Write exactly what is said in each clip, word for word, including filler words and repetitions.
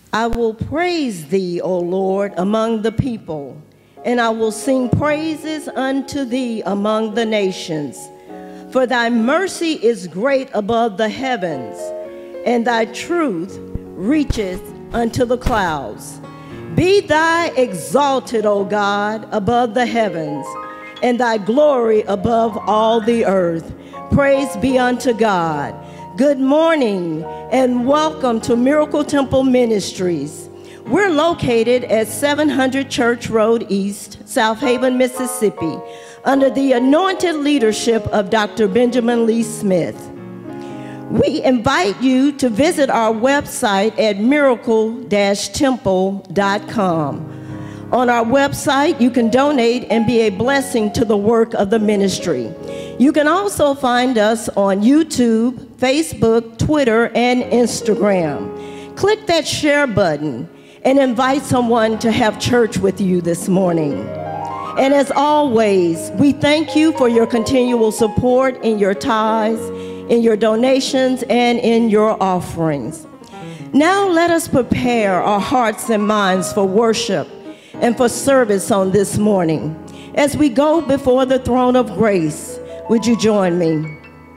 I will praise thee, O Lord, among the people, and I will sing praises unto thee among the nations. For thy mercy is great above the heavens, and thy truth reacheth unto the clouds. Be thou exalted, O God, above the heavens, and thy glory above all the earth. Praise be unto God. Good morning and welcome to Miracle Temple Ministries. We're located at seven hundred Church Road East, South Haven, Mississippi, under the anointed leadership of Doctor Benjamin Lee Smith. We invite you to visit our website at miracle dash temple dot com. On our website, you can donate and be a blessing to the work of the ministry. You can also find us on YouTube, Facebook, Twitter, and Instagram. Click that share button and invite someone to have church with you this morning. And as always, we thank you for your continual support in your tithes, in your donations, and in your offerings. Now let us prepare our hearts and minds for worship and for service on this morning. As we go before the throne of grace, would you join me?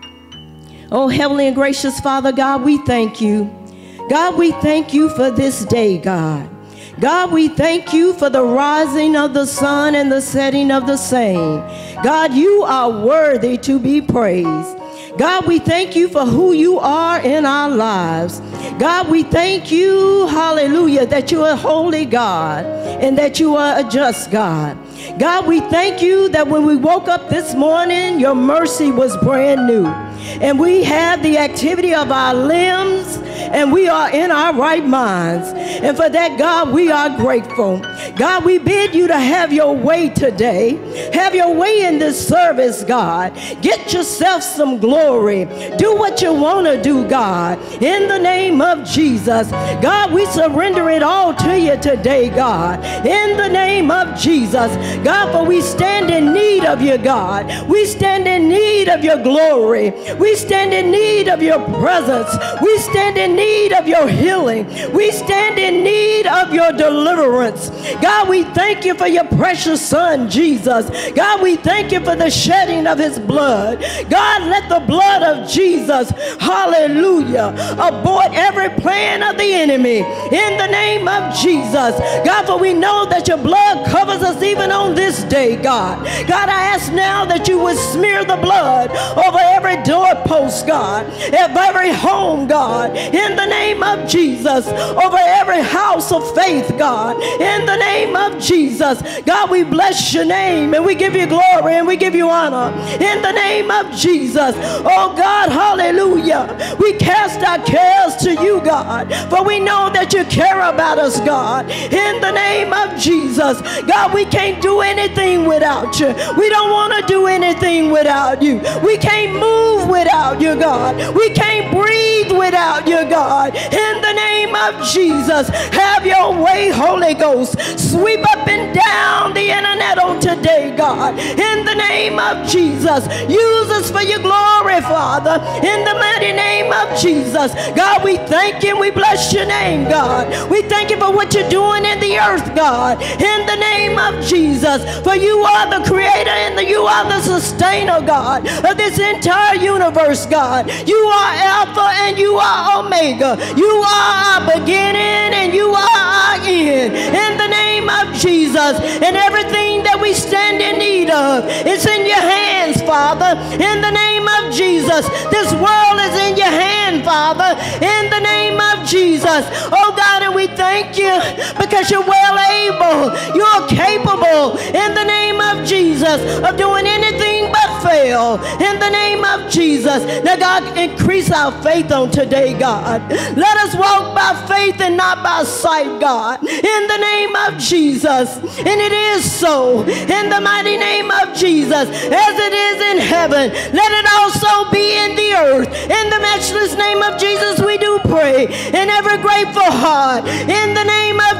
Oh, heavenly and gracious Father God, we thank you. God, we thank you for this day, God. God, we thank you for the rising of the sun and the setting of the same. God, you are worthy to be praised. God, we thank you for who you are in our lives. God, we thank you, hallelujah, that you are a holy God and that you are a just God. God, we thank you that when we woke up this morning, your mercy was brand new. And we have the activity of our limbs, and we are in our right minds. And for that, God, we are grateful. God, we bid you to have your way today. Have your way in this service, God. Get yourself some glory. Do what you want to do, God. In the name of Jesus. God, we surrender it all to you today, God. In the name of Jesus. God, for we stand in need of you, God. We stand in need of your glory. We stand in need of your presence. We stand in need of your healing. We stand in need of your deliverance. God, we thank you for your precious son, Jesus. God, we thank you for the shedding of his blood. God, let the blood of Jesus, hallelujah, abort every plan of the enemy in the name of Jesus. God, for we know that your blood covers us even on this day, God. God, I ask now that you would smear the blood over every doorpost, God, of every home, God, in the name of Jesus, over every house of faith, God, in the name of Jesus. God, we bless your name and we give you glory and we give you honor in the name of Jesus. Oh God, hallelujah. We cast our cares to you, God, for we know that you care about us, God, in the name of Jesus. God, we can't do anything without you. We don't want to do anything without you. We can't move without you, God. We can't breathe without you, God. In the name of Jesus, have your way, Holy Ghost. Sweep up and down the internet on today, God. In the name of Jesus, use us for your glory, Father. In the mighty name of Jesus. God, we thank you and we bless your name, God. We thank you for what you're doing in the earth, God. In the name of Jesus, for you are the creator and the, you are the sustainer, God, of this entire universe, God. You are Alpha and you are Omega. You are our beginning and you are our end. In the name of Jesus, and everything that we stand in need of, it's in your hands, Father. In the name of Jesus, this world is in your hand, Father. In the name of Jesus, oh God, and we thank you because you're well able, you're capable, in the name of Jesus, of doing anything but fail. In the name of Jesus. Now God, increase our faith on today, God. Let us walk by faith and not by sight, God. In the name of Jesus. And it is so. In the mighty name of Jesus. As it is in heaven, let it also be in the earth. In the matchless name of Jesus we do pray. In every grateful heart. In the name of Jesus.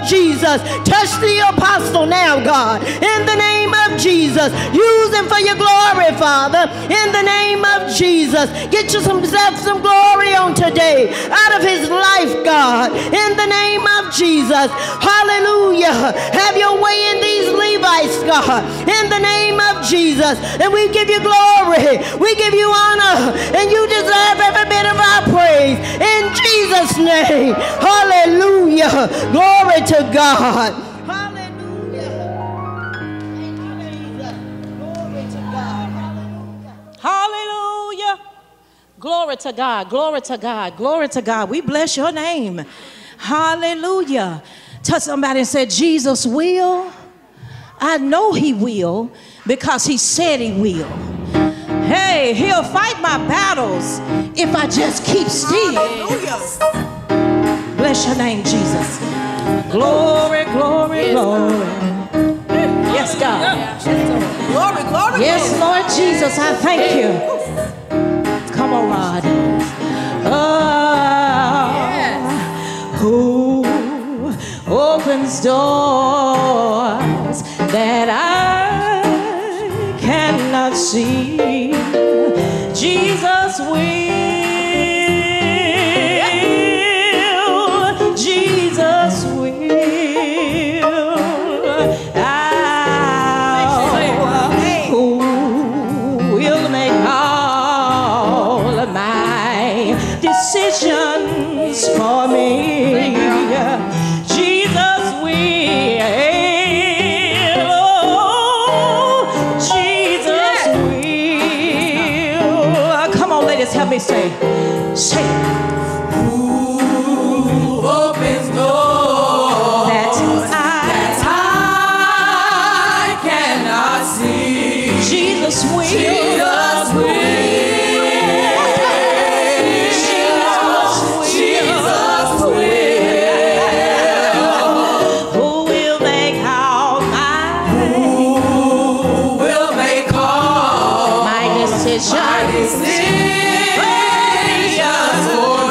Jesus. Touch the apostle now, God. In the name of Jesus. Use him for your glory, Father. In the name of Jesus. Get yourself some glory on today out of his life, God. In the name of Jesus. Hallelujah. Have your way in these Levites, God. In the name of Jesus. And we give you glory. We give you honor. And you deserve every bit of our praise. In Jesus' name. Hallelujah. Glory to God. Hallelujah. Glory to God. Hallelujah. Glory to God. Glory to God. Glory to God. We bless your name. Hallelujah. Touch somebody and say, Jesus will. I know he will because he said he will. Hey, he'll fight my battles if I just keep still. Hallelujah. Bless your name, Jesus. Glory, glory, glory. Yes, God. Glory, glory. Yes, Lord Jesus, I thank you. Come on, God. Oh, who opens doors that I cannot see? Jesus will. Jesus will. I, who will make all of my decisions for me? Jesus will. Jesus will. Come on, ladies, help me say. Say it. Who opens doors That I, that I cannot see? Jesus will. Jesus will. Jesus will. Who will make all my, Who will make all my decisions my decisions for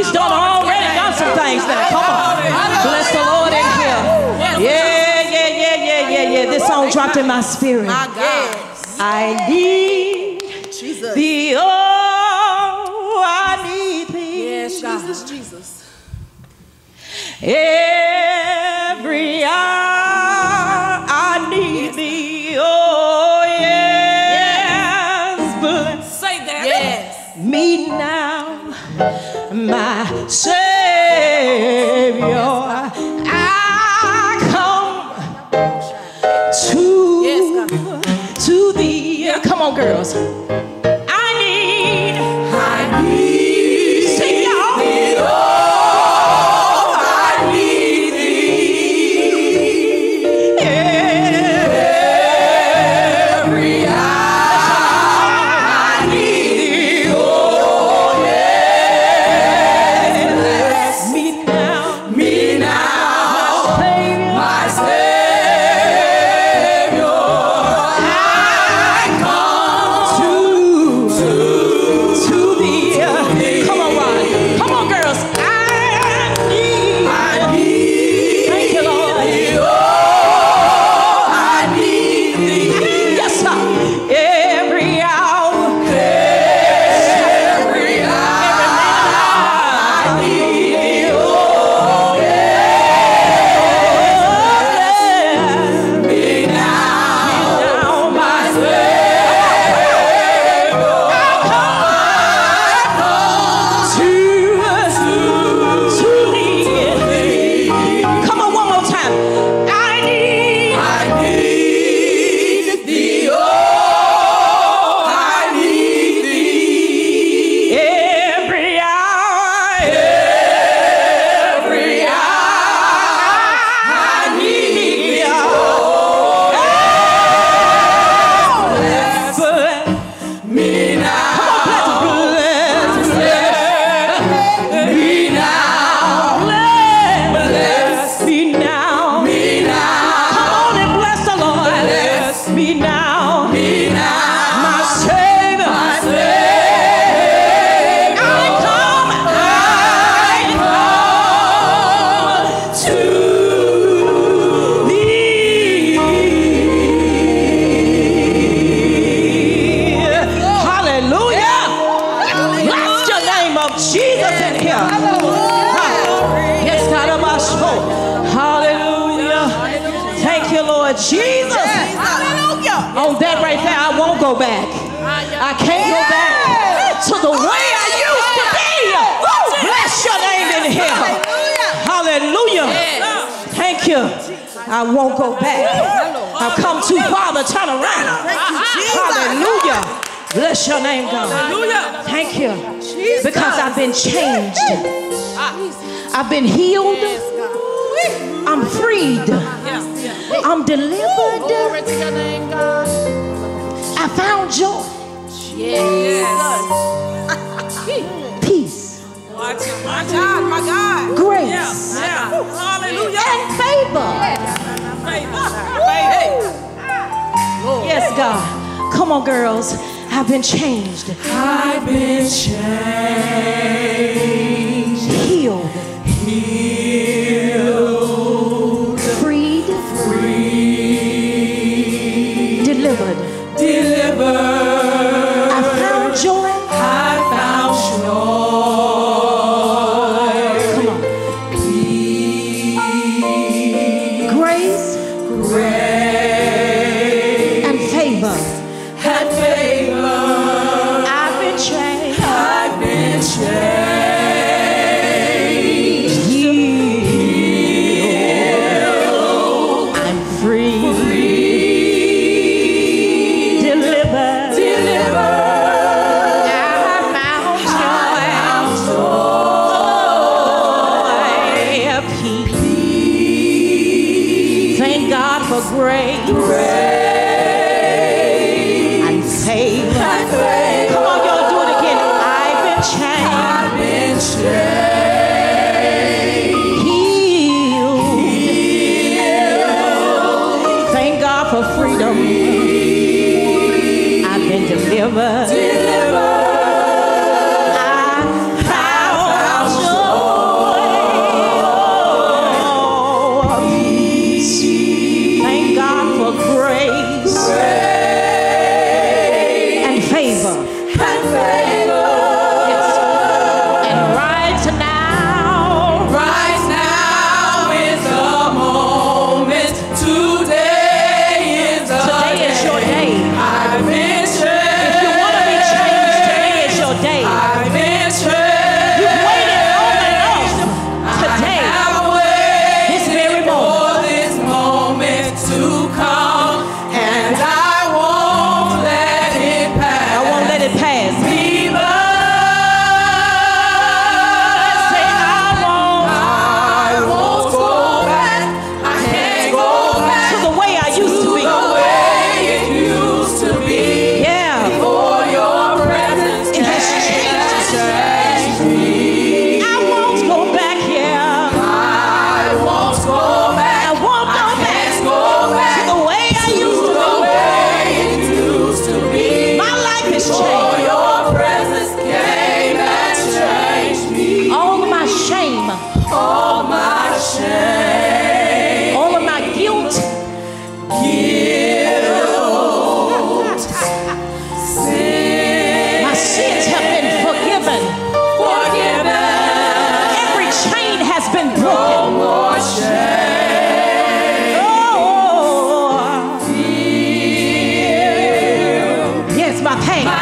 He's done already done some things now. Come on. Bless the Lord in here. Yeah, yeah, yeah, yeah, yeah, yeah. This song dropped in my spirit. My God. I need Jesus. thee. Oh, I need thee. Yes, Jesus, Jesus. Every hour I need thee. Oh, yes. Bless Say that. Yes. me now, my Savior. I come to, Yes, God. to thee. Come on, girls. I need, I need sing y'all. thee, oh, I need thee. Every hour I need thee, oh, yes. Me now, Me now, Savior. my Savior, I come To, to to thee. Come on, Ron. Come on, girls. I need. I need Thank you, Lord. thee, oh, I need thee. Yes, sir. Every hour. Every hour I need thee, oh, me now, my Come on, one more time. I need. I need thee, oh, I need thee. Every hour. Every hour I need thee, oh, Bless me now, bless, me now, bless me now. me now, Come on and bless the Lord. Bless me now. me now, My Savior. my Savior. I come. I come to thee. Hallelujah. Bless your name of Jesus in here. Yes, God of my soul. Hallelujah. Thank you, Lord Jesus. Hallelujah. On that right there, I won't go back. I can't go back to the way I used to be. Bless your name in here. Hallelujah. Thank you. I won't go back. I've come too far to turn around. Hallelujah. Bless your name, God. Thank you. Because I've been changed. I've been healed. I'm freed. I'm delivered. Glory to your name, God. I found joy, Yes. peace, My God, my God. grace, Yeah. Hallelujah. and favor. Yes, God. Come on, girls. I've been changed, I've been changed, healed, healed, freed, free, delivered. delivered. I found joy. I found joy, Come on. peace, Grace grace, and favor. and favor. I've been changed. I've been changed, Healed. I'm free. Delivered. delivered. I found joy. Peace. Thank God for grace and favor. Come on, y'all, do it again. I've been changed. I've been changed, Healed. Thank God for freedom. I've been delivered. delivered. I found joy. all my shame, all of my guilt, guilt, sin. my sins have been forgiven. Forgiven. Every chain has been No broken. more shame. Oh, Feel yes, my pain. my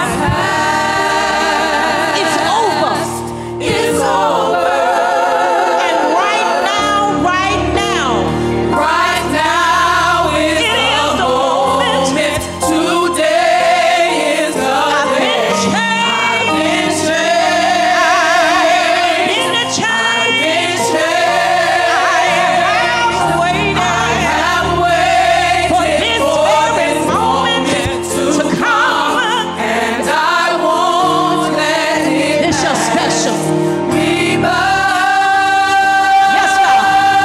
past. It's over. It's over. And right now, right now, Right now is It the is the moment. moment. Today is the I've been day. changed. Been changed. In the chain, Been I changed. have waited I have waited for this very moment to come. and I won't let it It's your special. be Yes, God.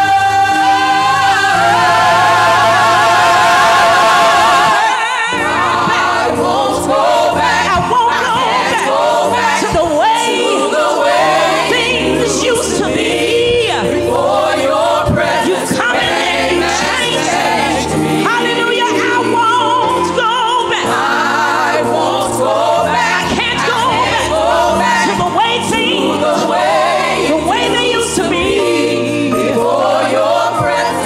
I won't go back. I won't go back Go back to the way the way things used to be. for your You presence. come and change. Hallelujah. I won't go back. I won't go I back. can't go back Go back to the way things, the way the way they used to be. for your presence.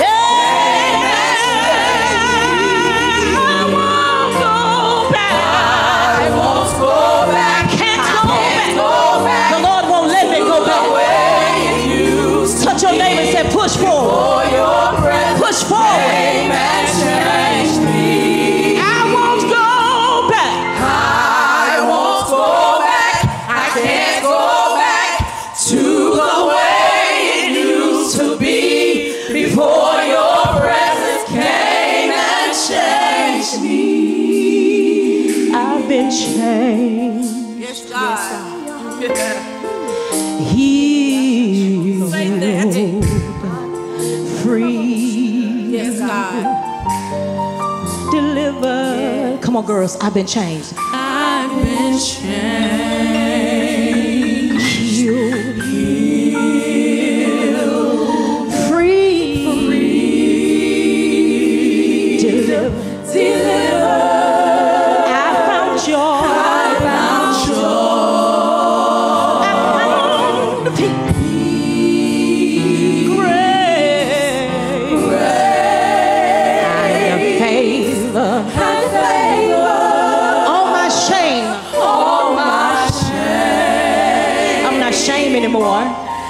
I won't go back. I won't go back. I can't go back. Go back The Lord won't let me go the back. way it used to Touch your neighbor and say, push forward. for your presence. Push forward. Came and changed me. I won't go back. I won't go back. I can't go back to the way it used to be before your presence came and changed me. I've been changed, Yes, God. healed, free, Yes, God. delivered. Come on, girls. I've been changed. I've been changed. Healed, free, delivered. Delivered. I found joy. I found I found peace. Grace. I have favor. All my shame. all my shame. I'm not shame anymore.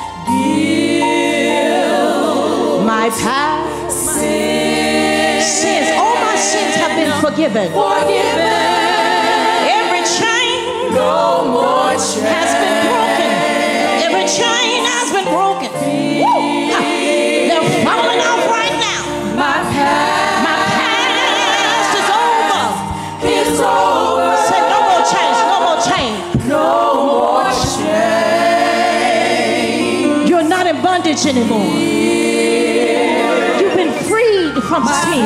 My past sins, all my sins have been forgiven. Forgiven. Every chain No more shame. has been broken. Every chain has been broken. Woo! Ha! They're falling off right now. My past My past is over. is over. Say no more chains, no more chain. No more shame. You're not in bondage anymore. You've been freed from sin.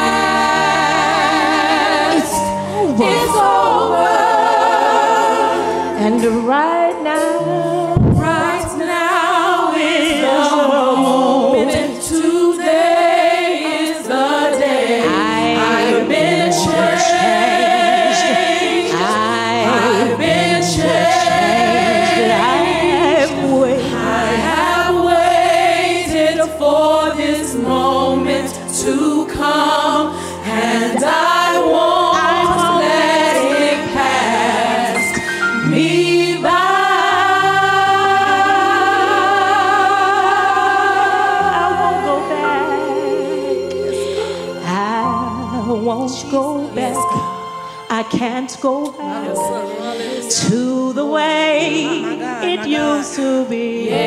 It's over. It's over. And right now, Right now is the moment. Today is the day. I've been changed. I've been changed. I've waited. I have waited for this moment to come, and I won't let it pass me I won't by. go back. I won't go back. I can't go back to the way it used to be.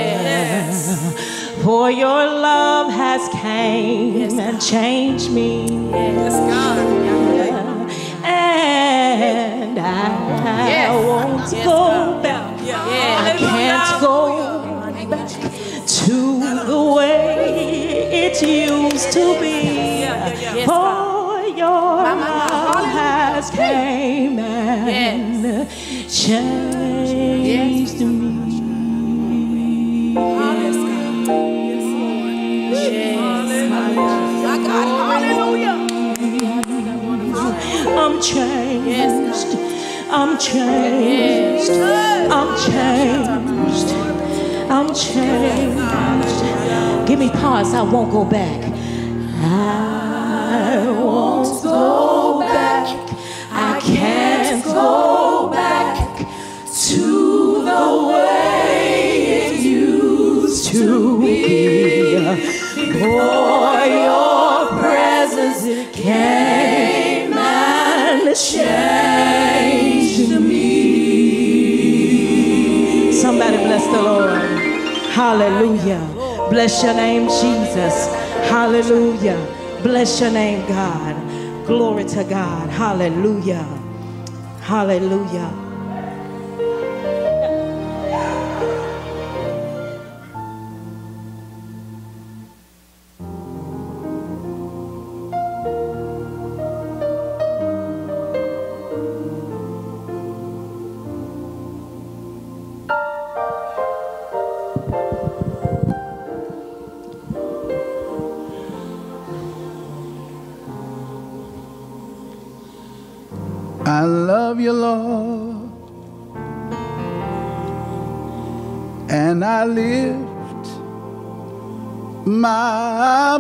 For your love has came and changed me. Yes, God. And I won't go back. I can't go back to the way it used to be. For your love has came and changed me. I'm changed. I'm changed. I'm changed. I'm changed. Give me pause. I won't go back. I won't go back. I can't go back to the way it used to be. For your presence came and changed me. Somebody bless the Lord. Hallelujah. Bless your name, Jesus. Hallelujah. Bless your name, God. Glory to God. Hallelujah. Hallelujah. I love you, Lord, and I lift my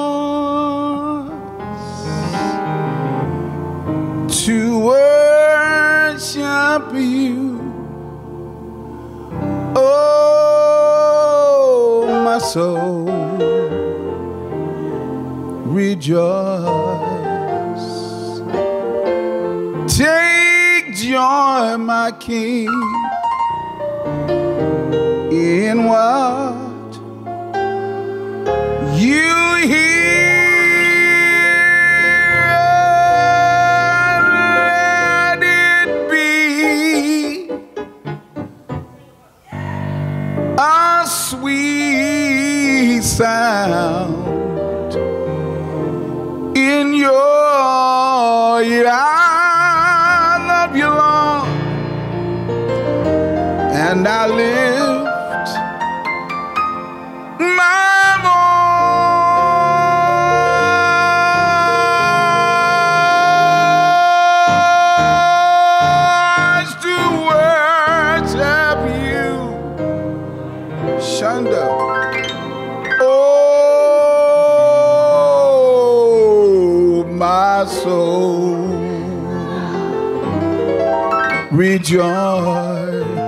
voice to worship you. Oh, my soul, rejoice. Take joy, my King, in what you hear. Let it be a sweet sound in your ear. And I lift my voice to worship you, Shanda. Oh, my soul, rejoice.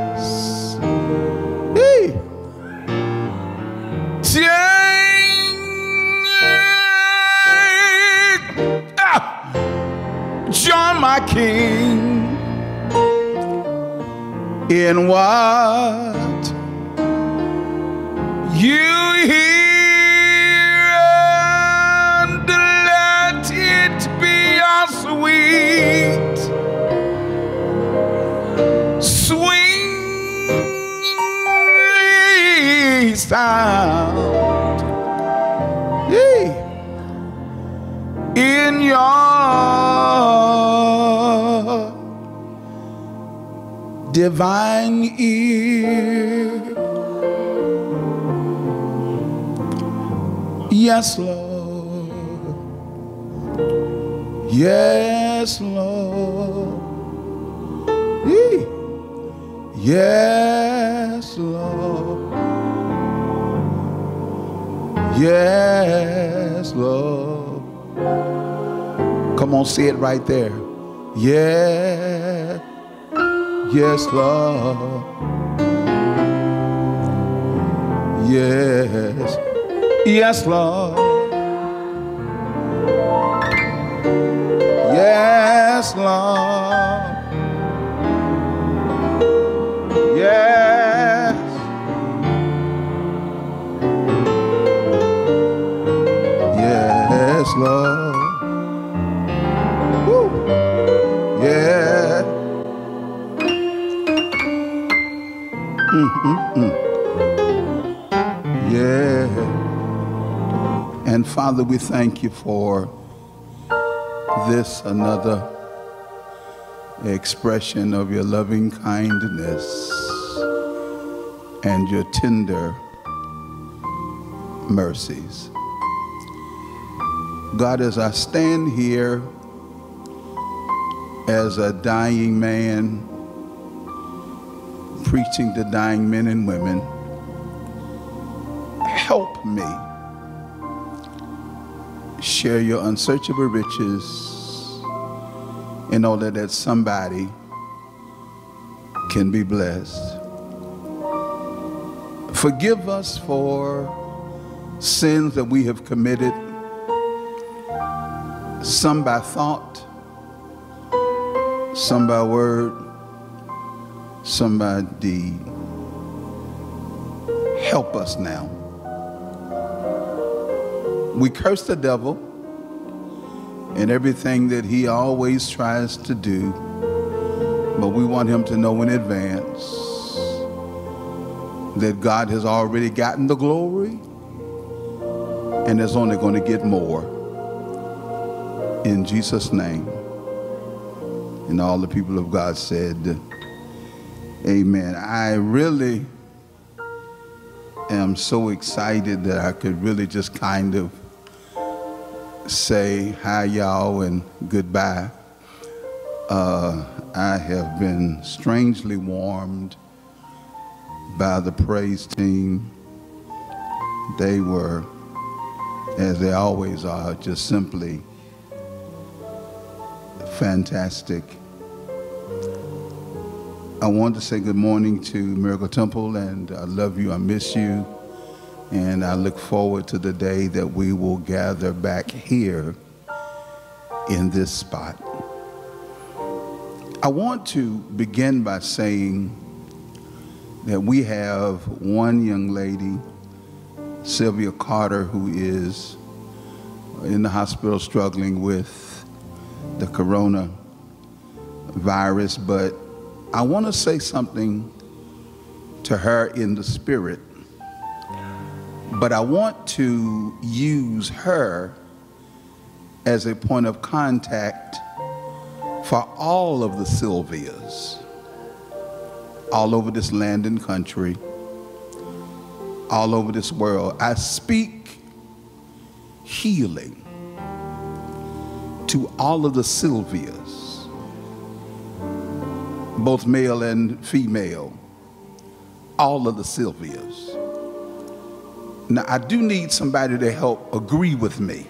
Join my King in what you hear, and let it be a sweet, sweet sound in your divine ear. Yes, Lord. Yes, Lord. Yes, Lord. Yes, Lord. Come on, say it right there. Yeah. Yes, Lord. Yes. Yes, Lord. Yes, Lord. Yes. Yes, Lord. Woo. Yeah. Mm-mm-mm. Yeah. And Father, we thank you for this, another expression of your loving kindness and your tender mercies. God, as I stand here as a dying man, preaching to dying men and women, help me share your unsearchable riches in order that somebody can be blessed. Forgive us for sins that we have committed, some by thought, some by word, some by deed. Help us now. We curse the devil and everything that he always tries to do, but we want him to know in advance that God has already gotten the glory and is only going to get more. In Jesus' name. And all the people of God said, amen. I really am so excited that I could really just kind of say hi, y'all, and goodbye. Uh, I have been strangely warmed by the praise team. They were, as they always are, just simply fantastic. I want to say good morning to Miracle Temple, and I love you, I miss you, and I look forward to the day that we will gather back here in this spot. I want to begin by saying that we have one young lady, Sylvia Carter, who is in the hospital struggling with the coronavirus, but I want to say something to her in the spirit, but I want to use her as a point of contact for all of the Sylvias all over this land and country, all over this world. I speak healing to all of the Sylvias, both male and female, all of the Sylvias. Now, I do need somebody to help agree with me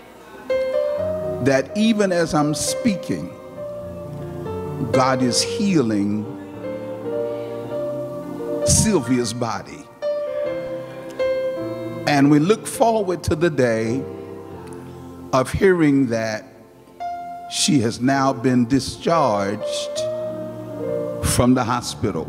that even as I'm speaking, God is healing Sylvia's body. And we look forward to the day of hearing that she has now been discharged from the hospital.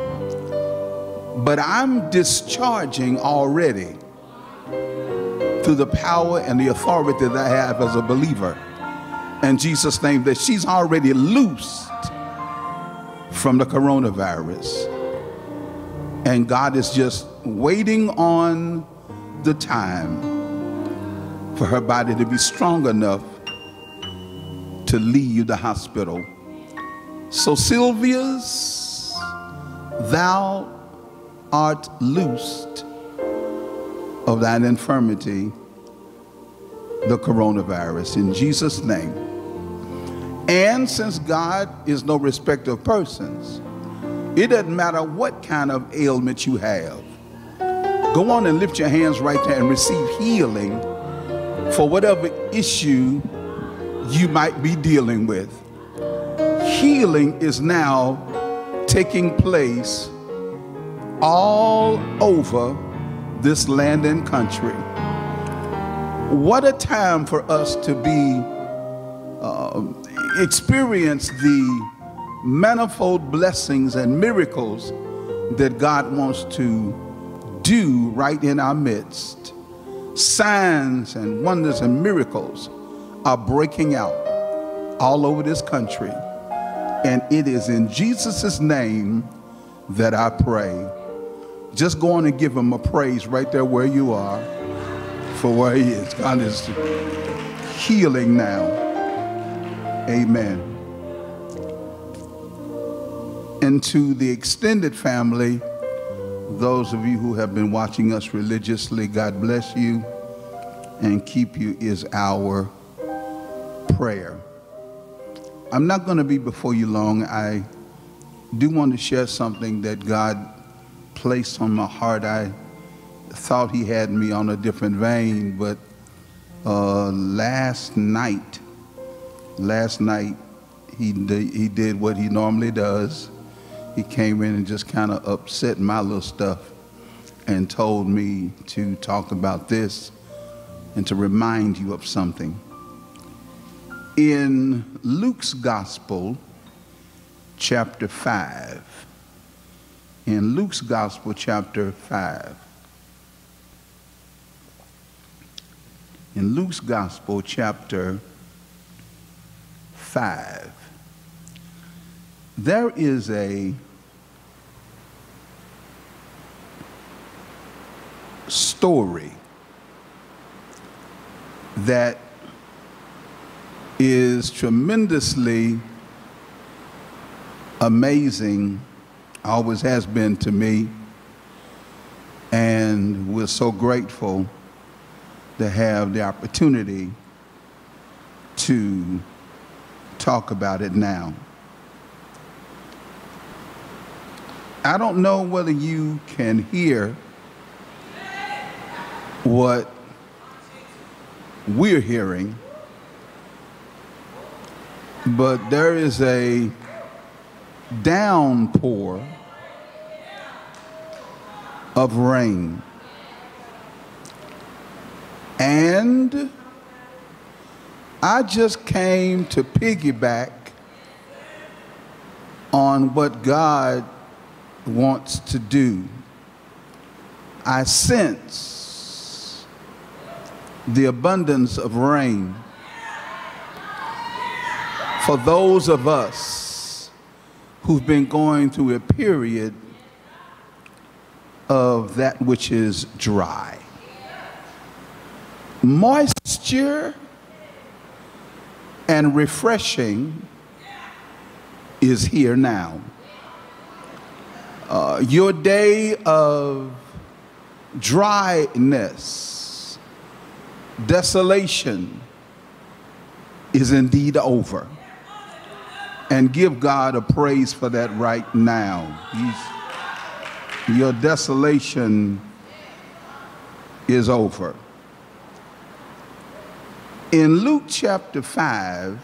But I'm discharging already through the power and the authority that I have as a believer in Jesus' name, that she's already loosed from the coronavirus. And God is just waiting on the time for her body to be strong enough to leave the hospital. So Sylvia's, thou art loosed of thine infirmity, the coronavirus, in Jesus' name. And since God is no respecter of persons, it doesn't matter what kind of ailment you have. Go on and lift your hands right there and receive healing for whatever issue you might be dealing with. Healing is now taking place all over this land and country. What a time for us to be uh, experience the manifold blessings and miracles that God wants to do right in our midst. Signs and wonders and miracles are breaking out all over this country. And it is in Jesus' name that I pray. Just go on and give him a praise right there where you are for where he is. God is healing now. Amen. And to the extended family, those of you who have been watching us religiously, God bless you and keep you is our prayer. I'm not going to be before you long. I do want to share something that God placed on my heart. I thought he had me on a different vein, but uh, last night, last night, he did, he did what he normally does. He came in and just kind of upset my little stuff and told me to talk about this and to remind you of something. In Luke's Gospel, chapter five, in Luke's Gospel, chapter five, in Luke's Gospel, chapter five, there is a story that is tremendously amazing, always has been to me, and we're so grateful to have the opportunity to talk about it now. I don't know whether you can hear what we're hearing, but there is a downpour of rain. And I just came to piggyback on what God wants to do. I sense the abundance of rain for those of us who've been going through a period of that which is dry. Moisture and refreshing is here now. Uh, your day of dryness, desolation is indeed over. And give God a praise for that right now. He's, your desolation is over. In Luke chapter five,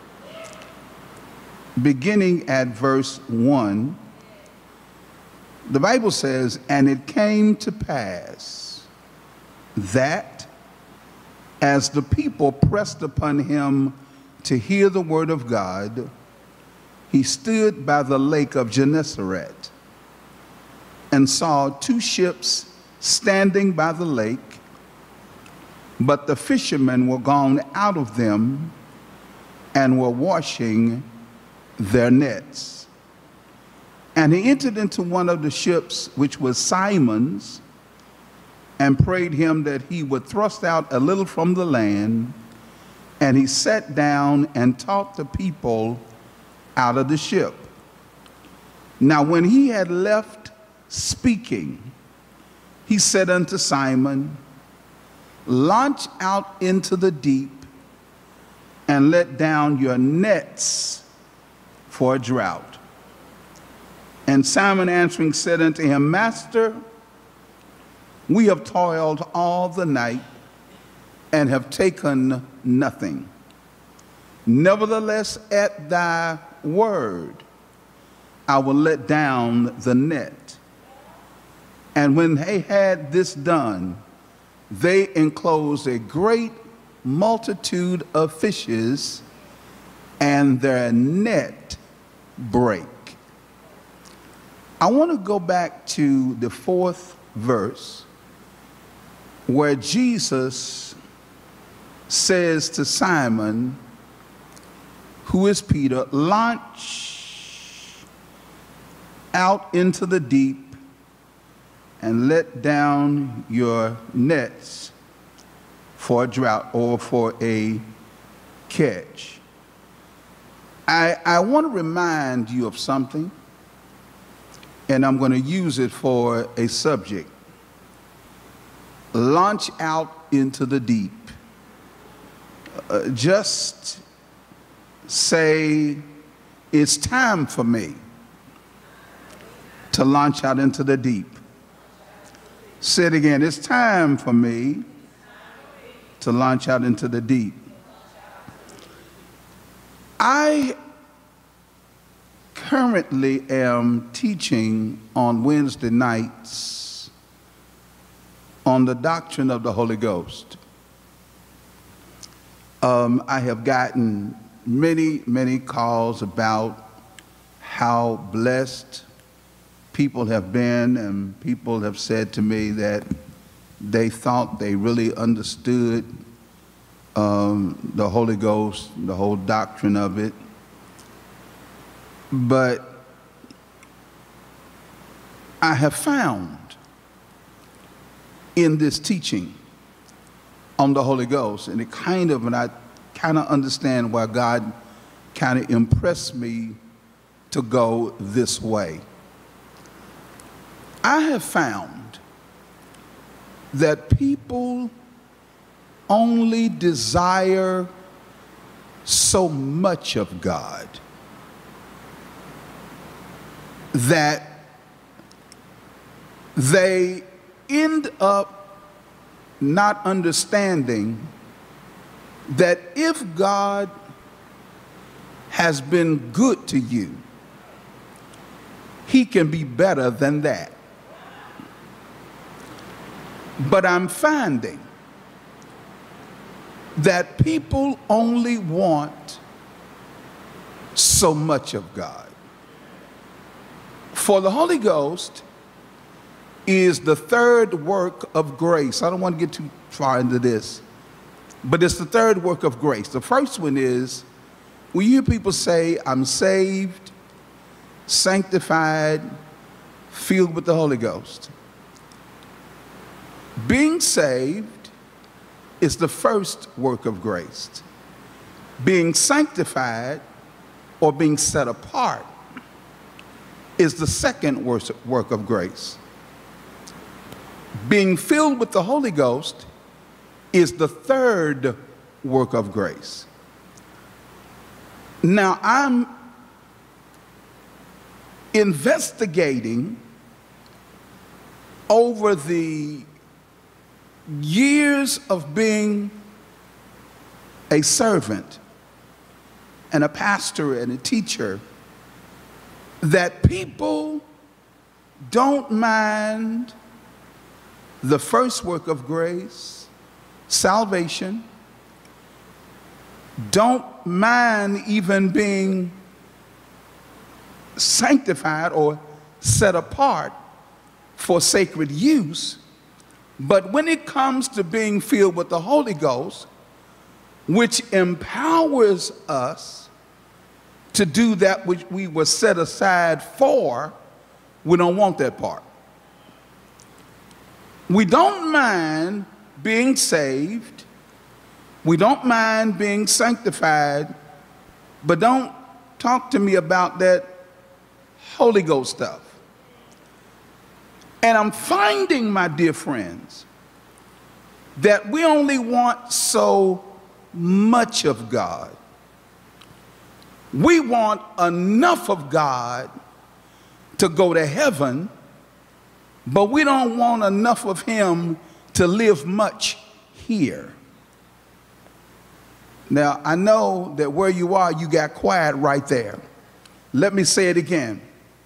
beginning at verse one, the Bible says, "And it came to pass that as the people pressed upon him to hear the word of God, he stood by the lake of Gennesaret and saw two ships standing by the lake, but the fishermen were gone out of them and were washing their nets. And he entered into one of the ships, which was Simon's, and prayed him that he would thrust out a little from the land. And he sat down and taught the people out of the ship. Now when he had left speaking, he said unto Simon, Launch out into the deep and let down your nets for a drought. And Simon answering said unto him, Master, we have toiled all the night and have taken nothing. Nevertheless, at thy word, I will let down the net. And when they had this done, they enclosed a great multitude of fishes, and their net brake. I want to go back to the fourth verse, where Jesus says to Simon, who is Peter, launch out into the deep and let down your nets for a drought or for a catch. I, I want to remind you of something, and I'm going to use it for a subject. Launch out into the deep. Uh, just say, it's time for me to launch out into the deep. Say it again, it's time for me to launch out into the deep. I currently am teaching on Wednesday nights on the doctrine of the Holy Ghost. Um, I have gotten many, many calls about how blessed people have been, and people have said to me that they thought they really understood um, the Holy Ghost, the whole doctrine of it. But I have found in this teaching on the Holy Ghost, and it kind of, and I kind of understand why God kind of impressed me to go this way. I have found that people only desire so much of God that they end up not understanding that if God has been good to you, he can be better than that. But I'm finding that people only want so much of God. For the Holy Ghost is the third work of grace. I don't want to get too far into this, but it's the third work of grace. The first one is, when you hear people say, I'm saved, sanctified, filled with the Holy Ghost. Being saved is the first work of grace. Being sanctified or being set apart is the second work of grace. Being filled with the Holy Ghost is the third work of grace. Now, I'm investigating over the years of being a servant and a pastor and a teacher that people don't mind the first work of grace, salvation, don't mind even being sanctified or set apart for sacred use. But when it comes to being filled with the Holy Ghost, which empowers us to do that which we were set aside for, we don't want that part. We don't mind being saved. We don't mind being sanctified, but don't talk to me about that Holy Ghost stuff. And I'm finding, my dear friends, that we only want so much of God. We want enough of God to go to heaven, but we don't want enough of him to live much here. Now, I know that where you are, you got quiet right there. Let me say it again.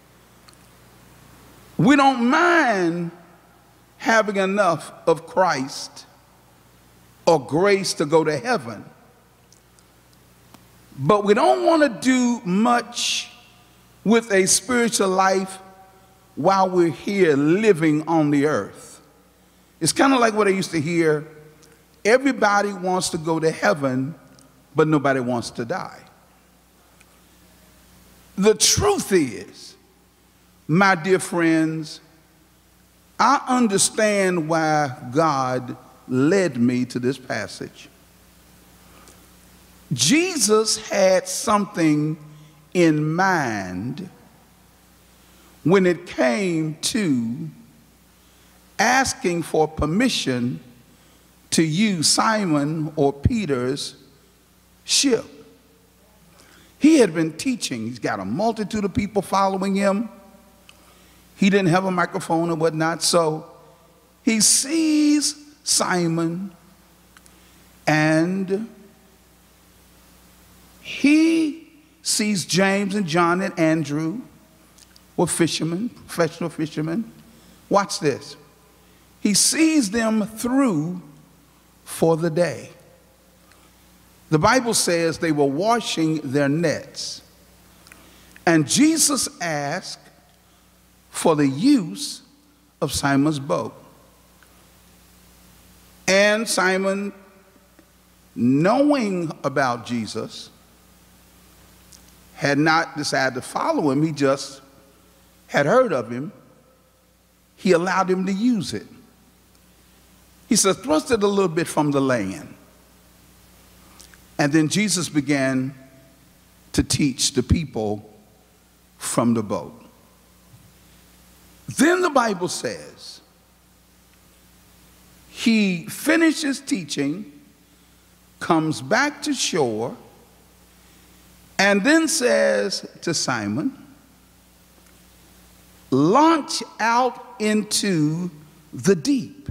We don't mind having enough of Christ or grace to go to heaven, but we don't want to do much with a spiritual life while we're here living on the earth. It's kind of like what I used to hear. Everybody wants to go to heaven, but nobody wants to die. The truth is, my dear friends, I understand why God led me to this passage. Jesus had something in mind when it came to asking for permission to use Simon or Peter's ship. He had been teaching. He's got a multitude of people following him. He didn't have a microphone or whatnot, so he sees Simon, and he sees James and John and Andrew were fishermen, professional fishermen. Watch this. He sees them through for the day. The Bible says they were washing their nets. And Jesus asked for the use of Simon's boat. And Simon, knowing about Jesus, had not decided to follow him. He just had heard of him. He allowed him to use it. He said, thrust it a little bit from the land. And then Jesus began to teach the people from the boat. Then the Bible says, he finishes teaching, comes back to shore, and then says to Simon, launch out into the deep,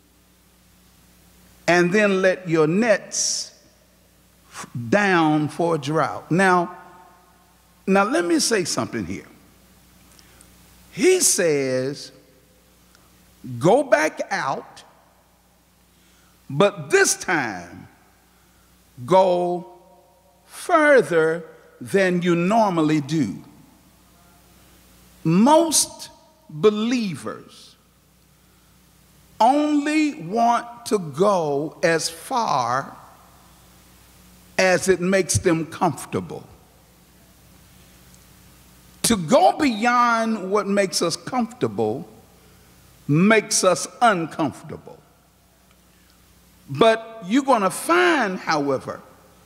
and then let your nets down for a drought. Now, now let me say something here. He says, go back out, but this time go further than you normally do. Most believers only want to go as far as it makes them comfortable. To go beyond what makes us comfortable makes us uncomfortable. But you're going to find, however,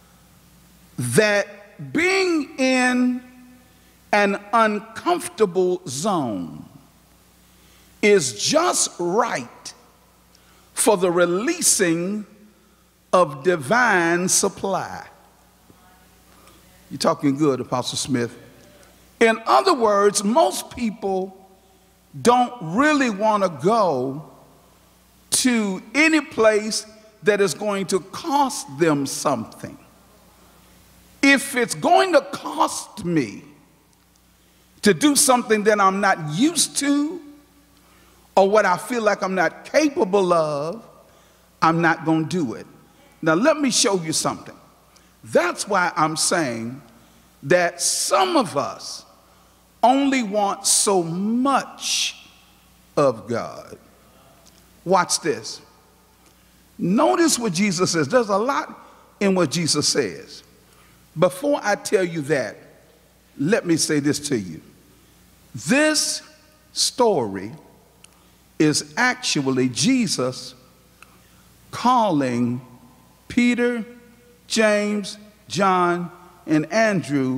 that being in an uncomfortable zone is just right for the releasing of divine supply. You're talking good, Apostle Smith. In other words, most people don't really want to go to any place that is going to cost them something. If it's going to cost me to do something that I'm not used to, or what I feel like I'm not capable of, I'm not going to do it. Now, let me show you something. That's why I'm saying that some of us only want so much of God. Watch this. Notice what Jesus says. There's a lot in what Jesus says. Before I tell you that, let me say this to you. This story is actually Jesus calling Peter, James, John, and Andrew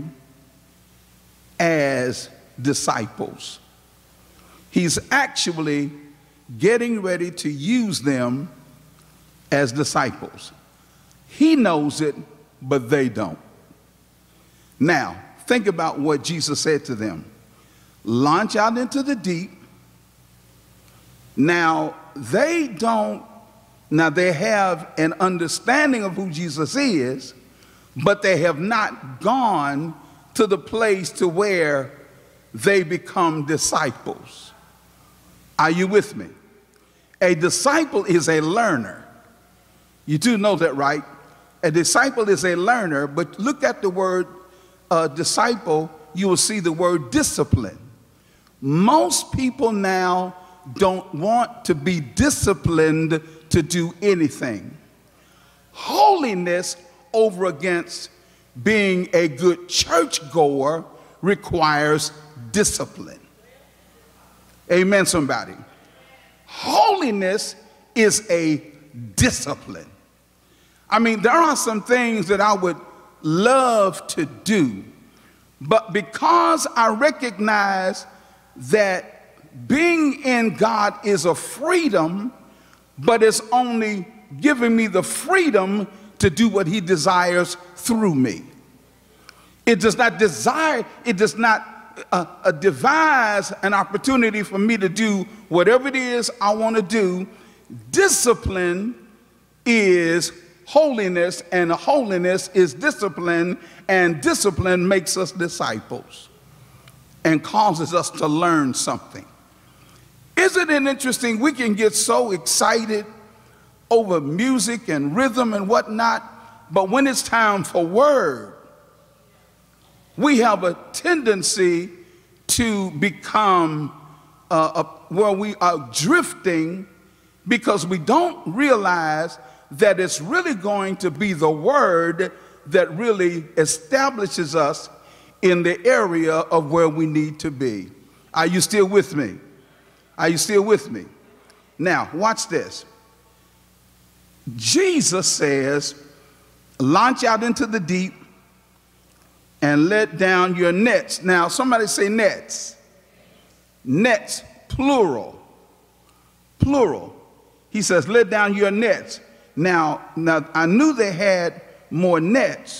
as disciples. He's actually getting ready to use them as disciples. He knows it, but they don't. Now, think about what Jesus said to them. Launch out into the deep. Now, they don't, now they have an understanding of who Jesus is, but they have not gone to the place to where they become disciples. Are you with me? A disciple is a learner. You do know that, right? A disciple is a learner, but look at the word uh, disciple, you will see the word discipline. Most people now don't want to be disciplined to do anything. Holiness over against being a good churchgoer requires discipline. Amen, somebody. Holiness is a discipline. I mean, there are some things that I would love to do, but because I recognize that being in God is a freedom, but it's only giving me the freedom to do what he desires through me. It does not desire, it does not uh, uh, devise an opportunity for me to do whatever it is I want to do. Discipline is holiness, and holiness is discipline, and discipline makes us disciples and causes us to learn something. Isn't it interesting? We can get so excited over music and rhythm and whatnot, but when it's time for word, we have a tendency to become uh, a, where we are drifting because we don't realize that it's really going to be the word that really establishes us in the area of where we need to be. Are you still with me? Are you still with me? Now, watch this. Jesus says, launch out into the deep and let down your nets. Now, somebody say nets. Nets, plural. Plural. He says, let down your nets. Now, now, I knew they had more nets.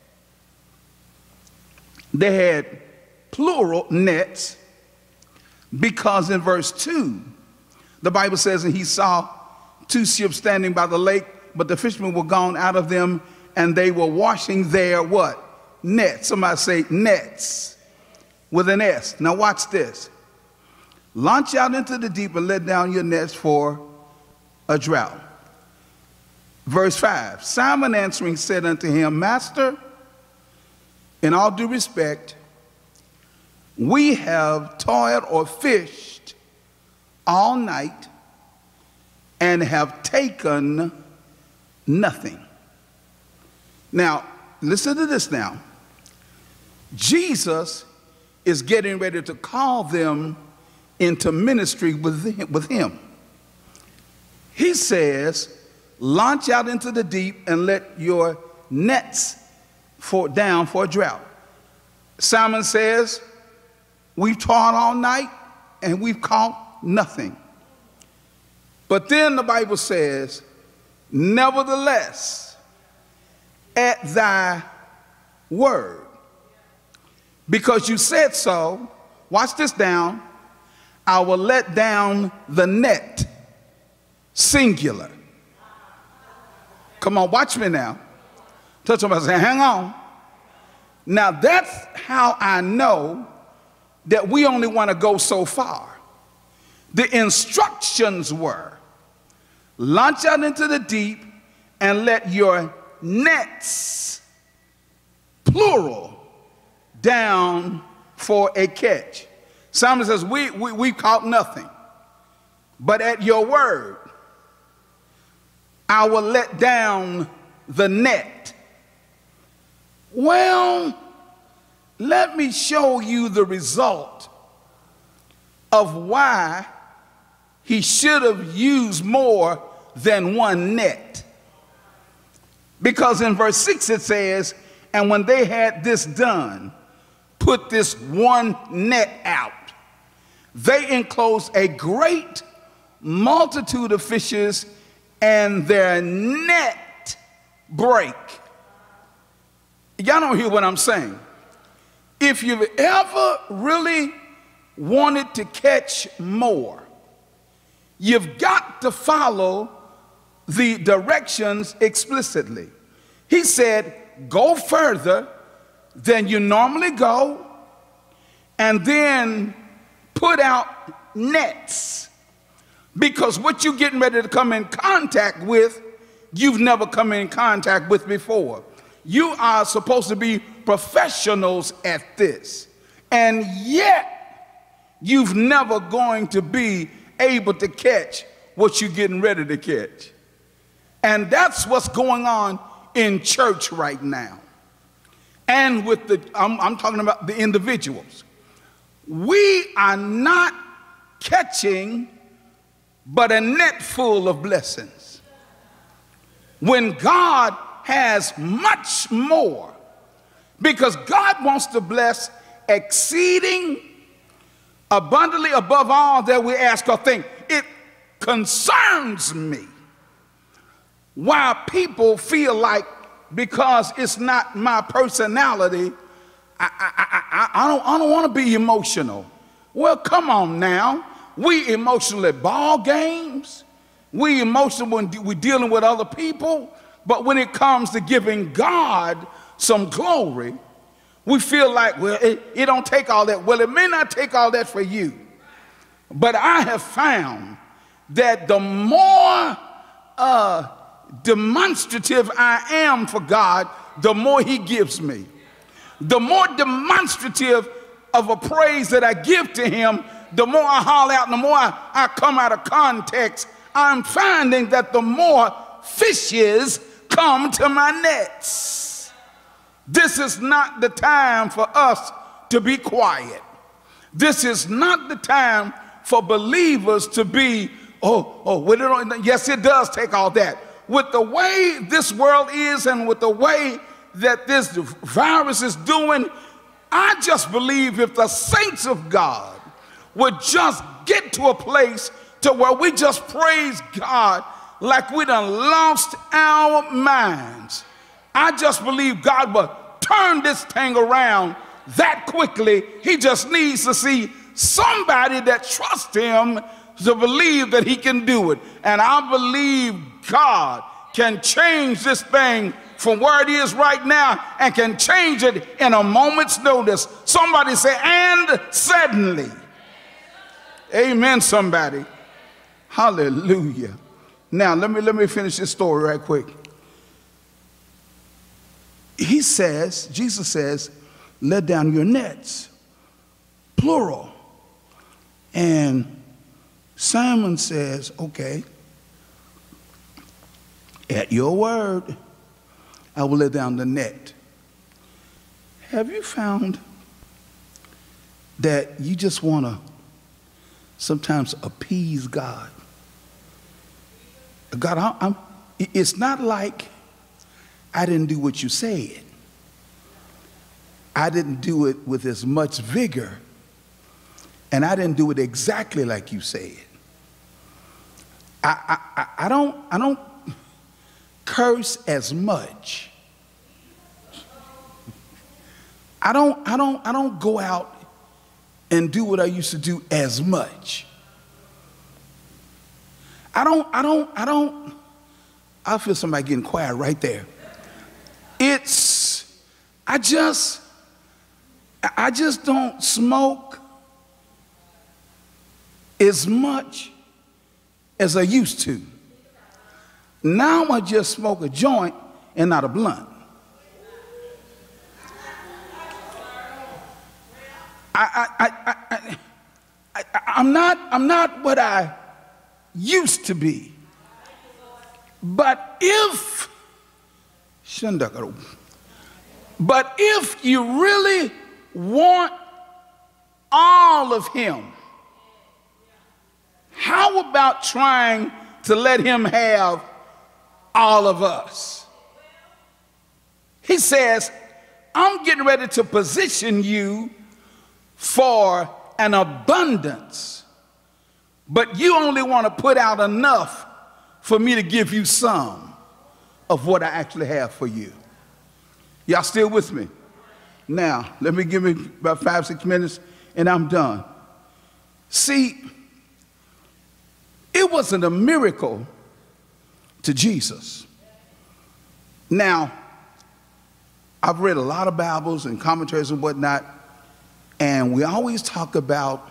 They had plural nets because in verse two, the Bible says, and he saw two ships standing by the lake, but the fishermen were gone out of them, and they were washing their what? Nets. Somebody say nets with an S. Now watch this. Launch out into the deep and let down your nets for a drought. Verse five, Simon answering said unto him, Master, in all due respect, we have toiled or fished all night and have taken nothing. Now, listen to this now. Jesus is getting ready to call them into ministry with, with him. He says, launch out into the deep and let your nets for, down for a drought. Simon says, we've toiled all night and we've caught nothing. But then the Bible says, nevertheless, at thy word, because you said so, watch this down, I will let down the net, singular. Come on, watch me now. Touch somebody and say, hang on. Now that's how I know that we only want to go so far. The instructions were, launch out into the deep and let your nets, plural, down for a catch. Simon says, we, we, we caught nothing, but at your word, I will let down the net. Well, let me show you the result of why he should have used more than one net. Because in verse six it says, and when they had this done, put this one net out, they enclosed a great multitude of fishes, and their net break. Y'all don't hear what I'm saying. If you've ever really wanted to catch more, you've got to follow the directions explicitly. He said, go further than you normally go, and then put out nets. Because what you're getting ready to come in contact with, you've never come in contact with before. You are supposed to be professionals at this. And yet, you've never going to be able to catch what you're getting ready to catch. And that's what's going on in church right now. And with the, I'm, I'm talking about the individuals. We are not catching but a net full of blessings. When God has much more, because God wants to bless exceeding abundantly above all that we ask or think. It concerns me why people feel like because it's not my personality, I, I, I, I don't, I don't want to be emotional. Well, come on now. We emotional at ball games. We emotional when we're dealing with other people. But when it comes to giving God some glory, we feel like, well, it, it don't take all that. Well, it may not take all that for you. But I have found that the more uh, demonstrative I am for God, the more he gives me. The more demonstrative of a praise that I give to him, the more I holler out, the more I, I come out of context, I'm finding that the more fishes come to my nets. This is not the time for us to be quiet. This is not the time for believers to be, oh, oh, well, it don't, yes, it does take all that. With the way this world is and with the way that this virus is doing, I just believe if the saints of God would just get to a place to where we just praise God like we done lost our minds, I just believe God will turn this thing around that quickly. He just needs to see somebody that trusts him to believe that he can do it. And I believe God can change this thing from where it is right now and can change it in a moment's notice. Somebody say, and suddenly. Amen, somebody. Hallelujah. Now, let me, let me finish this story right quick. He says, Jesus says, let down your nets, plural. And Simon says, okay, at your word, I will let down the net. Have you found that you just want to sometimes appease God? God, I, I'm, it's not like I didn't do what you said. I didn't do it with as much vigor, and I didn't do it exactly like you said. I, I, I, don't, I don't curse as much. I don't, I don't, I don't go out and do what I used to do as much. I don't, I don't, I don't, I feel somebody getting quiet right there. It's, I just, I just don't smoke as much as I used to. Now I just smoke a joint and not a blunt. I, I, I, I, I, I'm not, I'm not what I used to be. But if, but if you really want all of him, how about trying to let him have all of us? He says, I'm getting ready to position you for an abundance, but you only want to put out enough for me to give you some of what I actually have for you. Y'all still with me? Now, let me give me about five, six minutes and I'm done. See, it wasn't a miracle to Jesus. Now, I've read a lot of Bibles and commentaries and whatnot, and we always talk about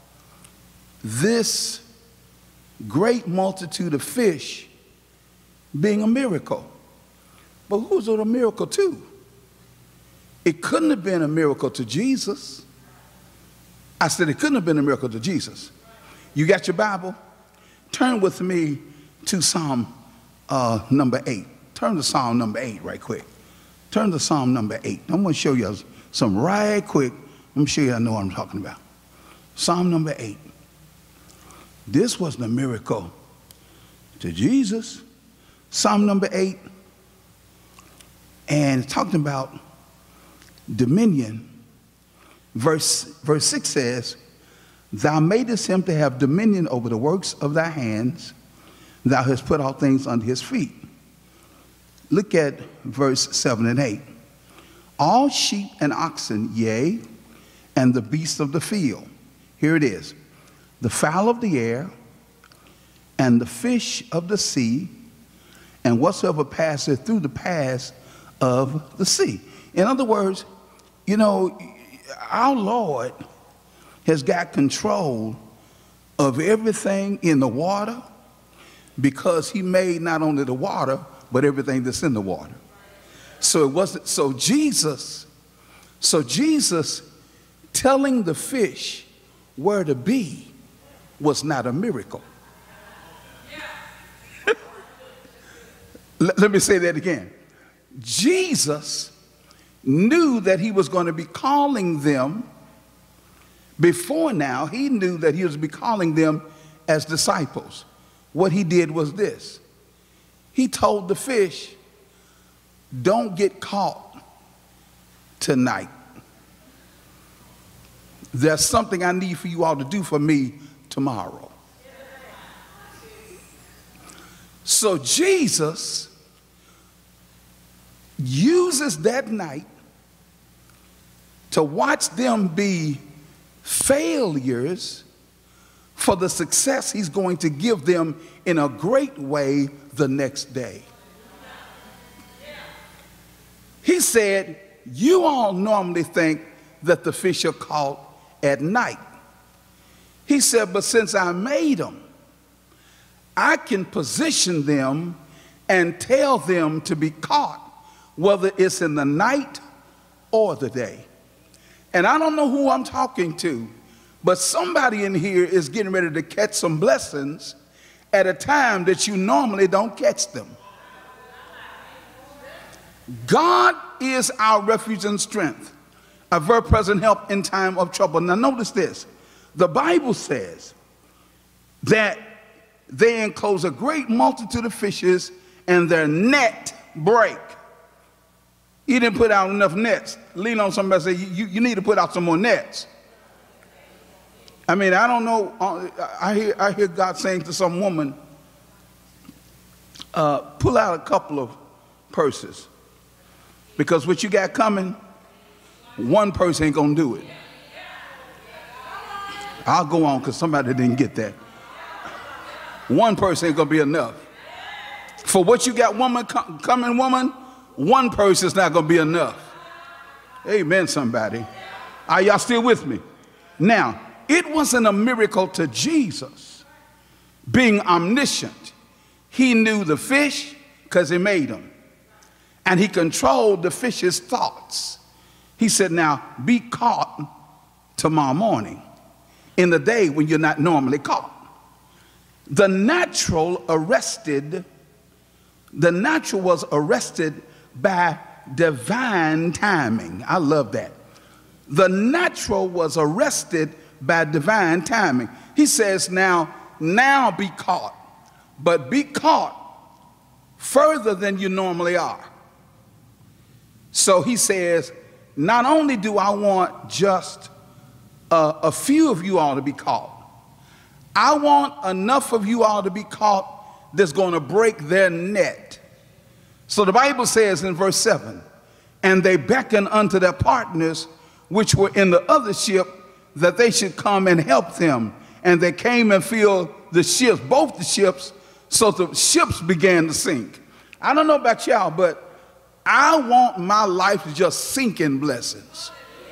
this great multitude of fish being a miracle. But who's it a miracle to? It couldn't have been a miracle to Jesus. I said it couldn't have been a miracle to Jesus. You got your Bible? Turn with me to Psalm uh, number eight. Turn to Psalm number eight right quick. Turn to Psalm number eight. I'm going to show you some right quick. Let me show you I know what I'm talking about. Psalm number eight. This wasn't a miracle to Jesus. Psalm number eight. And it's talking about dominion. Verse, verse six says, thou madest him to have dominion over the works of thy hands. Thou hast put all things under his feet. Look at verse seven and eight. all sheep and oxen, yea, and the beasts of the field. Here it is. The fowl of the air, and the fish of the sea, and whatsoever passeth through the paths of the sea. In other words, you know, our Lord has got control of everything in the water, because he made not only the water, but everything that's in the water. So it wasn't, so Jesus, so Jesus telling the fish where to be was not a miracle. let, let me say that again. Jesus knew that he was going to be calling them. Before now, he knew that he was be calling them as disciples. What he did was this. He told the fish, don't get caught tonight. There's something I need for you all to do for me tomorrow. So Jesus uses that night to watch them be failures for the success he's going to give them in a great way the next day. He said, you all normally think that the fish are caught at night. He said, but since I made them, I can position them and tell them to be caught, whether it's in the night or the day. And I don't know who I'm talking to, but somebody in here is getting ready to catch some blessings at a time that you normally don't catch them. God is our refuge and strength, a very present help in time of trouble. Now notice this. The Bible says that they enclose a great multitude of fishes and their net break. He didn't put out enough nets. Lean on somebody and say, you, you need to put out some more nets. I mean, I don't know. I hear, I hear God saying to some woman, uh, pull out a couple of purses. Because what you got coming, one person ain't going to do it. I'll go on because somebody didn't get that. One person ain't going to be enough. For what you got woman coming, woman, one person is not going to be enough. Amen, somebody. Are y'all still with me? Now, it wasn't a miracle to Jesus being omniscient. He knew the fish because he made them. And he controlled the fish's thoughts. He said, now be caught tomorrow morning in the day when you're not normally caught. The natural arrested, the natural was arrested by divine timing. I love that. The natural was arrested by divine timing. He says, now, now be caught, but be caught further than you normally are. So he says, not only do I want just a, a few of you all to be caught, I want enough of you all to be caught that's going to break their net. So the Bible says in verse seven, and they beckoned unto their partners which were in the other ship that they should come and help them. And they came and filled the ships, both the ships, so the ships began to sink. I don't know about y'all, but I want my life to just sink in blessings.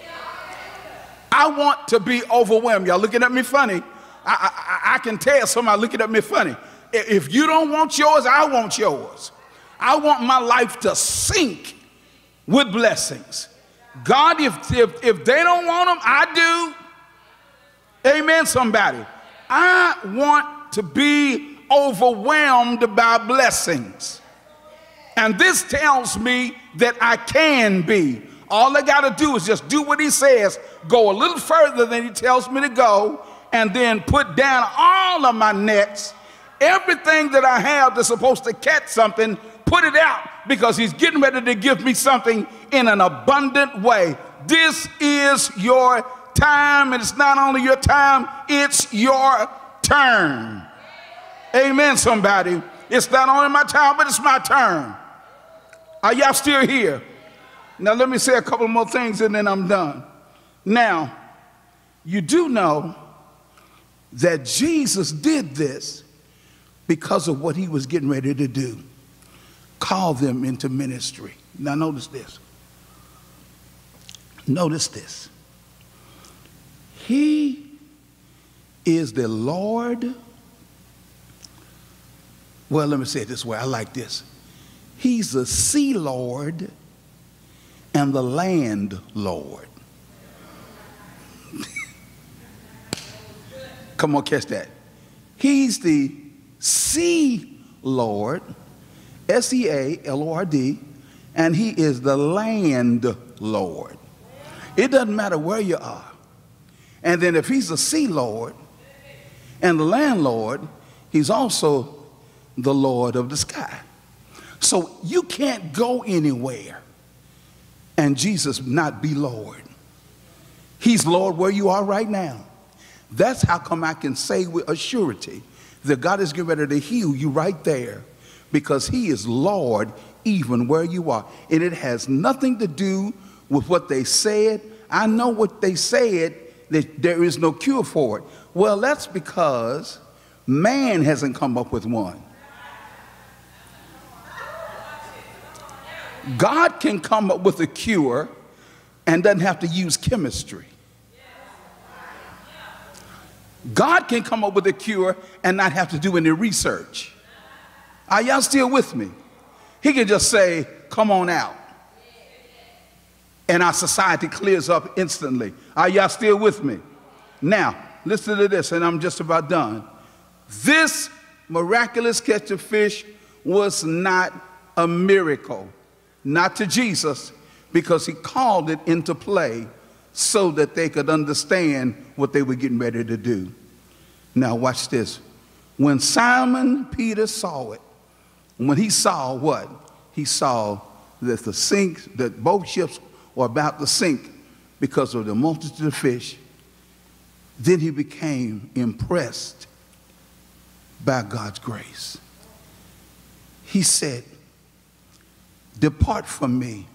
I want to be overwhelmed. Y'all looking at me funny. I, I, I can tell somebody looking at me funny. If you don't want yours, I want yours. I want my life to sink with blessings. God, if, if, if they don't want them, I do. Amen, somebody. I want to be overwhelmed by blessings. And this tells me that I can be. All I got to do is just do what he says, go a little further than he tells me to go, and then put down all of my nets, everything that I have that's supposed to catch something, put it out, because he's getting ready to give me something in an abundant way. This is your time, and it's not only your time, it's your turn. Amen, somebody. It's not only my time, but it's my turn. Are y'all still here? Now, let me say a couple more things and then I'm done. Now, you do know that Jesus did this because of what he was getting ready to do. Call them into ministry. Now, notice this. Notice this. He is the Lord. Well, let me say it this way. I like this. He's the sea Lord and the land Lord. Come on, catch that. He's the sea Lord, S E A L O R D, and he is the land Lord. It doesn't matter where you are. And then if he's the sea Lord and the landlord, he's also the Lord of the sky. So you can't go anywhere and Jesus not be Lord. He's Lord where you are right now. That's how come I can say with a surety that God is getting ready to heal you right there, because he is Lord even where you are. And it has nothing to do with what they said. I know what they said, that there is no cure for it. Well, that's because man hasn't come up with one. God can come up with a cure and doesn't have to use chemistry. God can come up with a cure and not have to do any research. Are y'all still with me? He can just say, come on out. And our society clears up instantly. Are y'all still with me? Now, listen to this, and I'm just about done. This miraculous catch of fish was not a miracle. Not to Jesus, because he called it into play so that they could understand what they were getting ready to do. Now watch this. When Simon Peter saw it, when he saw what? He saw that the sink, that both ships were about to sink because of the multitude of fish. Then he became impressed by God's grace. He said, depart from me,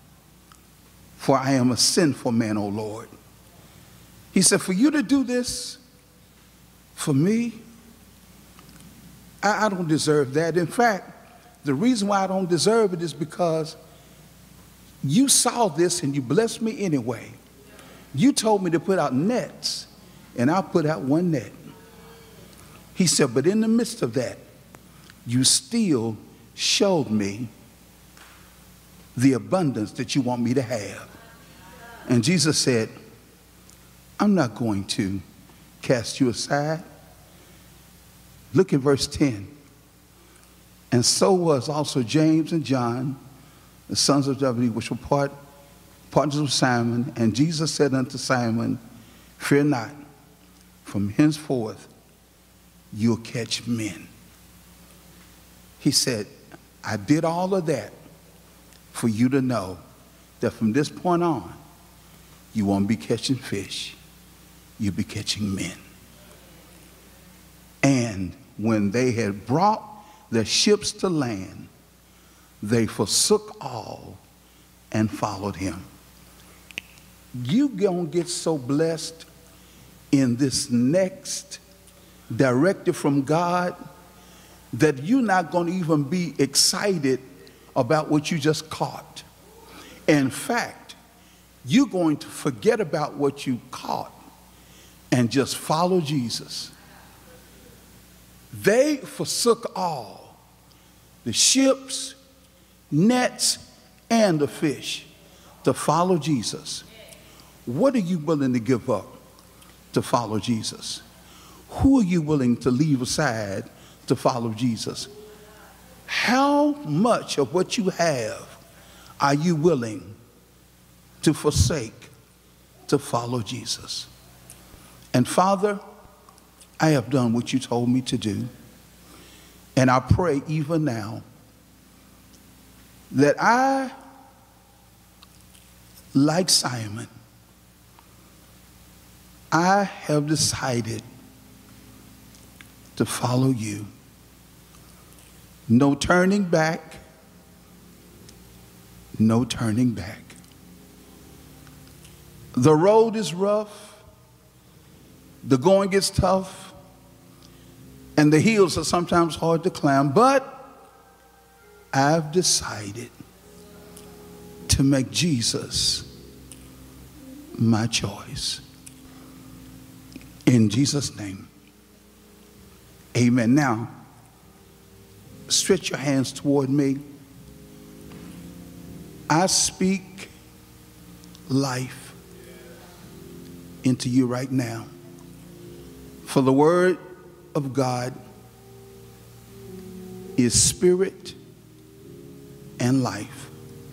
for I am a sinful man, O Lord. He said, for you to do this for me, I, I don't deserve that. In fact, the reason why I don't deserve it is because you saw this and you blessed me anyway. You told me to put out nets, and I put out one net. He said, but in the midst of that, you still showed me the abundance that you want me to have. And Jesus said, I'm not going to cast you aside. Look at verse ten. And so was also James and John, the sons of Zebedee, which were part, partners of Simon. And Jesus said unto Simon, fear not, from henceforth you'll catch men. He said, I did all of that for you to know that from this point on, you won't be catching fish, you'll be catching men. And when they had brought their ships to land, they forsook all and followed him. You gonna get so blessed in this next directive from God that you're not gonna even be excited about what you just caught. In fact, you're going to forget about what you caught and just follow Jesus. They forsook all, the ships, nets, and the fish, to follow Jesus. What are you willing to give up to follow Jesus? Who are you willing to leave aside to follow Jesus? How much of what you have are you willing to forsake to follow Jesus? And Father, I have done what you told me to do. And I pray even now that I, like Simon, I have decided to follow you. No turning back, no turning back. The road is rough, the going gets tough, and the hills are sometimes hard to climb, but I've decided to make Jesus my choice. In Jesus' name, amen. Now, stretch your hands toward me. I speak life into you right now. For the word of God is spirit and life.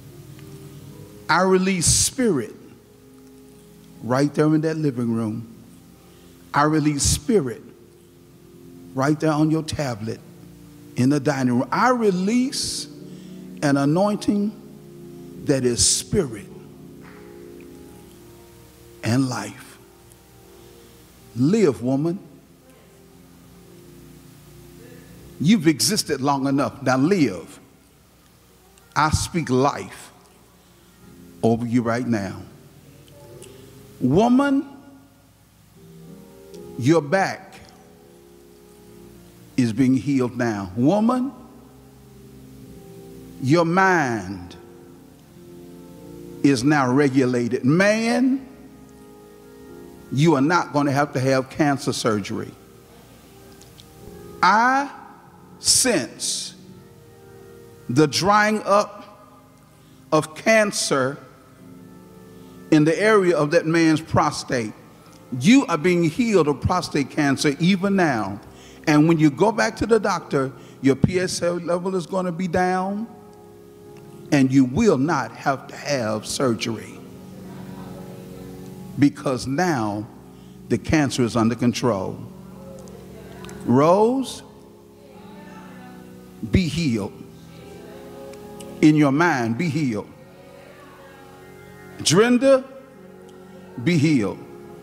I release spirit right there in that living room. I release spirit right there on your tablet in the dining room. I release an anointing that is spirit and life. Live, woman. You've existed long enough. Now live. I speak life over you right now. Woman, your back is being healed now. Woman, your mind is now regulated. Man, you are not going to have to have cancer surgery. I sense the drying up of cancer in the area of that man's prostate. You are being healed of prostate cancer even now. And when you go back to the doctor, your P S A level is going to be down, and you will not have to have surgery, because now the cancer is under control. Rose, be healed. In your mind, be healed. Drenda, be healed.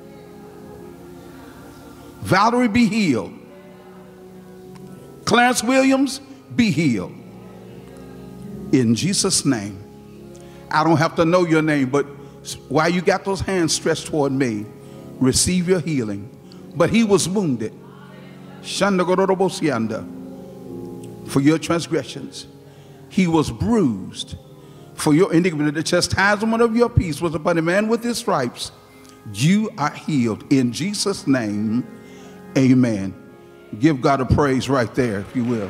Valerie, be healed. Clarence Williams, be healed. In Jesus' name. I don't have to know your name, but while you got those hands stretched toward me, receive your healing. But he was wounded for your transgressions. He was bruised for your iniquity. The chastisement of your peace was upon a man. With his stripes you are healed. In Jesus' name, amen. Give God a praise right there, if you will.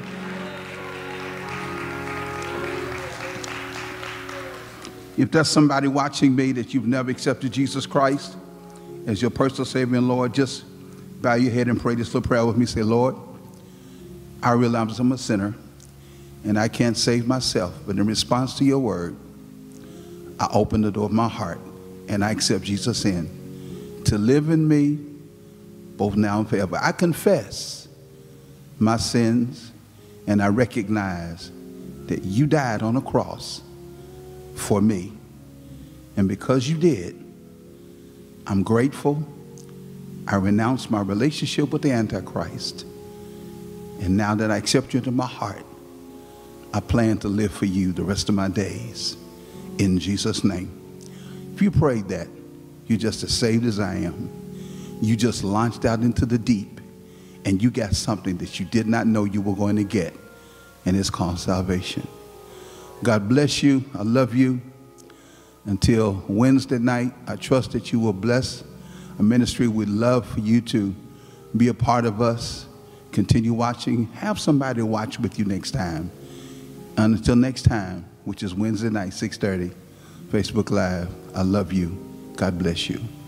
If there's somebody watching me that you've never accepted Jesus Christ as your personal Savior and Lord, just bow your head and pray this little prayer with me. Say, Lord, I realize I'm a sinner and I can't save myself, but in response to your word, I open the door of my heart and I accept Jesus in to live in me both now and forever. I confess my sins and I recognize that you died on a cross for me. And because you did, I'm grateful. I renounce my relationship with the Antichrist. And now that I accept you into my heart, I plan to live for you the rest of my days. In Jesus' name. If you prayed that, you're just as saved as I am. You just launched out into the deep and you got something that you did not know you were going to get. And it's called salvation. God bless you. I love you. Until Wednesday night, I trust that you will bless a ministry. We'd love for you to be a part of us. Continue watching. Have somebody watch with you next time. And until next time, which is Wednesday night, six thirty, Facebook Live, I love you. God bless you.